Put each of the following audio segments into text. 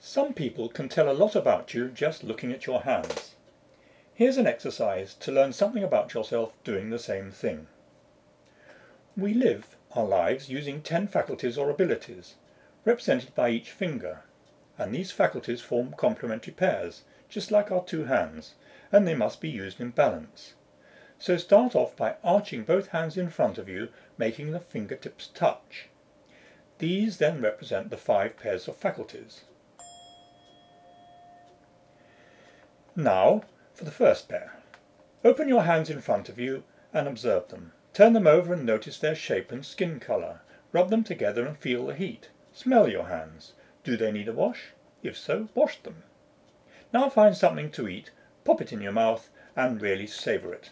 Some people can tell a lot about you just looking at your hands. Here's an exercise to learn something about yourself doing the same thing. We live our lives using 10 faculties or abilities, represented by each finger, and these faculties form complementary pairs, just like our two hands, and they must be used in balance. So start off by arching both hands in front of you, making the fingertips touch. These then represent the 5 pairs of faculties. Now, for the first pair. Open your hands in front of you and observe them. Turn them over and notice their shape and skin colour. Rub them together and feel the heat. Smell your hands. Do they need a wash? If so, wash them. Now find something to eat, pop it in your mouth and really savour it.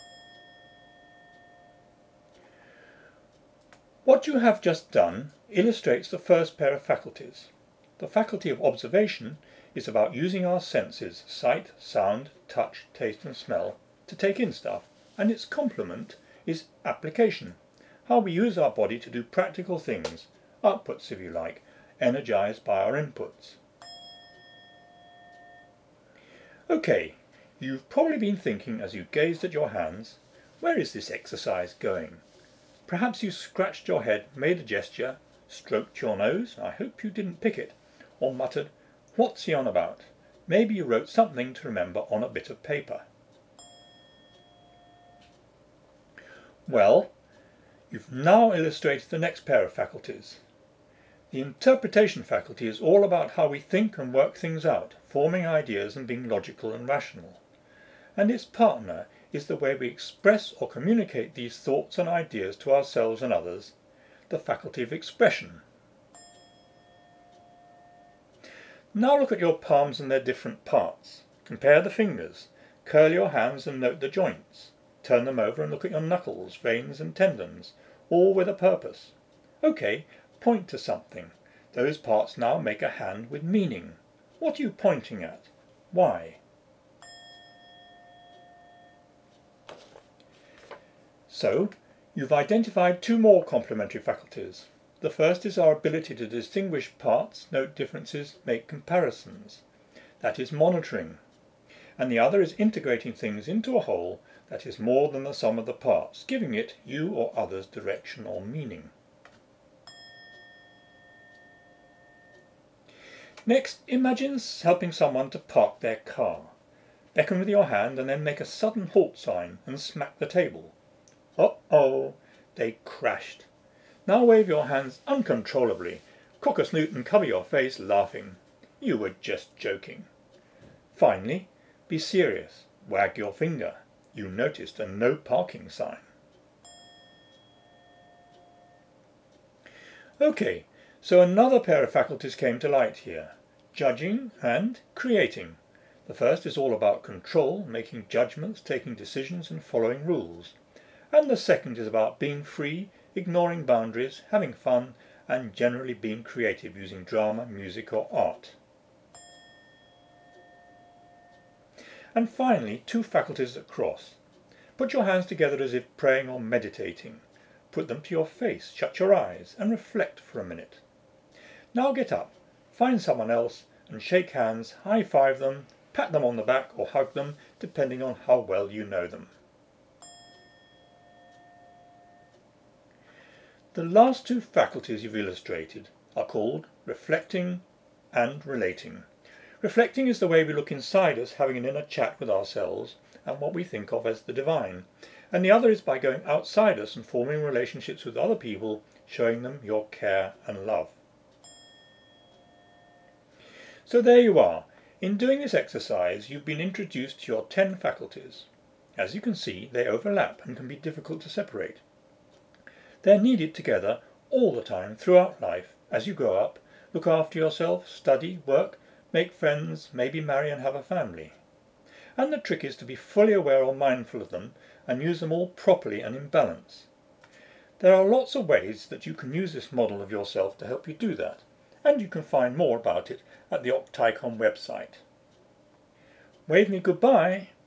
What you have just done illustrates the first pair of faculties. The faculty of observation is about using our senses, sight, sound, touch, taste and smell, to take in stuff, and its complement is application, how we use our body to do practical things, outputs if you like, energized by our inputs. Okay, you've probably been thinking as you gazed at your hands, where is this exercise going? Perhaps you scratched your head, made a gesture, stroked your nose, I hope you didn't pick it, or muttered, "What's he on about?" Maybe you wrote something to remember on a bit of paper. Well, you've now illustrated the next pair of faculties. The interpretation faculty is all about how we think and work things out, forming ideas and being logical and rational. And its partner is the way we express or communicate these thoughts and ideas to ourselves and others, the faculty of expression. Now look at your palms and their different parts. Compare the fingers. Curl your hands and note the joints. Turn them over and look at your knuckles, veins and tendons, all with a purpose. Okay, point to something. Those parts now make a hand with meaning. What are you pointing at? Why? So, you've identified 2 more complementary faculties. The first is our ability to distinguish parts, note differences, make comparisons. That is monitoring. And the other is integrating things into a whole that is more than the sum of the parts, giving it, you or others, direction or meaning. Next, imagine helping someone to park their car. Beckon with your hand and then make a sudden halt sign and smack the table. Uh-oh, they crashed. Now wave your hands uncontrollably, cock a snoot and cover your face, laughing. You were just joking. Finally, be serious. Wag your finger. You noticed a no parking sign. Okay, so another pair of faculties came to light here. Judging and creating. The first is all about control, making judgments, taking decisions and following rules. And the second is about being free, ignoring boundaries, having fun, and generally being creative using drama, music or art. And finally, 2 faculties that cross. Put your hands together as if praying or meditating. Put them to your face, shut your eyes, and reflect for a minute. Now get up, find someone else, and shake hands, high-five them, pat them on the back or hug them, depending on how well you know them. The last 2 faculties you've illustrated are called reflecting and relating. Reflecting is the way we look inside us, having an inner chat with ourselves and what we think of as the divine. And the other is by going outside us and forming relationships with other people, showing them your care and love. So there you are. In doing this exercise, you've been introduced to your 10 faculties. As you can see, they overlap and can be difficult to separate. They're needed together all the time throughout life as you grow up, look after yourself, study, work, make friends, maybe marry and have a family. And the trick is to be fully aware or mindful of them and use them all properly and in balance. There are lots of ways that you can use this model of yourself to help you do that, and you can find more about it at the Opticon website. Wave me goodbye.